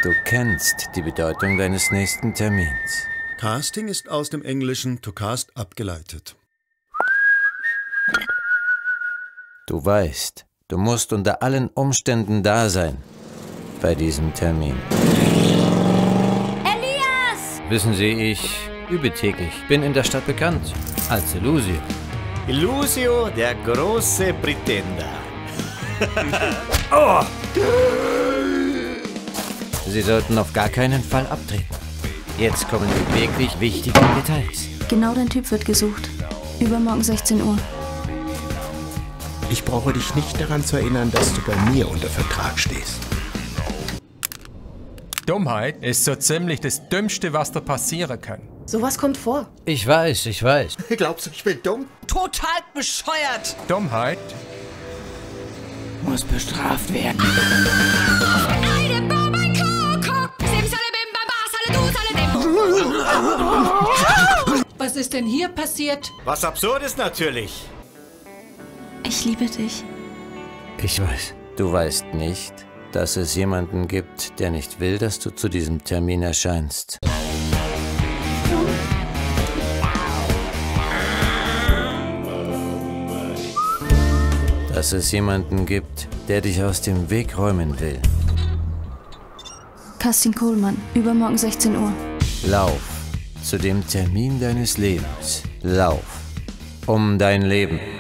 Du kennst die Bedeutung deines nächsten Termins. Casting ist aus dem Englischen to cast abgeleitet. Du weißt, du musst unter allen Umständen da sein bei diesem Termin. Elias! Wissen Sie, ich übe täglich. Bin in der Stadt bekannt als Illusio. Illusio, der große Pretender. Oh! Sie sollten auf gar keinen Fall abtreten. Jetzt kommen die wirklich wichtigen Details. Genau dein Typ wird gesucht. Übermorgen 16 Uhr. Ich brauche dich nicht daran zu erinnern, dass du bei mir unter Vertrag stehst. Dummheit ist so ziemlich das Dümmste, was da passieren kann. Sowas kommt vor. Ich weiß. Glaubst du, ich bin dumm? Total bescheuert! Dummheit Muss bestraft werden. Was ist denn hier passiert? Was absurd ist natürlich. Ich liebe dich. Ich weiß. Du weißt nicht, dass es jemanden gibt, der nicht will, dass du zu diesem Termin erscheinst. Dass es jemanden gibt, der dich aus dem Weg räumen will. Kerstin Kohlmann, übermorgen 16 Uhr. Lauf zu dem Termin deines Lebens. Lauf um dein Leben.